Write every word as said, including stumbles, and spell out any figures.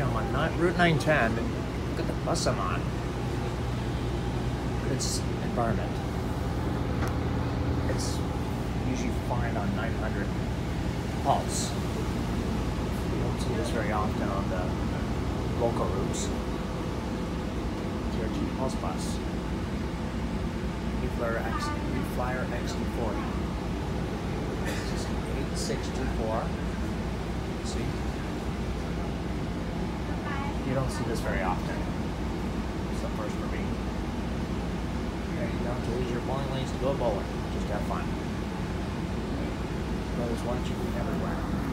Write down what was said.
I'm on nine, Route nine ten. Look at the bus I'm on. Look at its environment. It's usually fine on nine hundred pulse. You don't see this very often on the local routes. D R T pulse bus. Flyer X, Flyer X D forty. This is eight six two four. See? You don't see this very often. It's the first for me. Okay, you don't have to use your bowling lanes to go bowling. Just have fun. Brothers, why don't you be everywhere?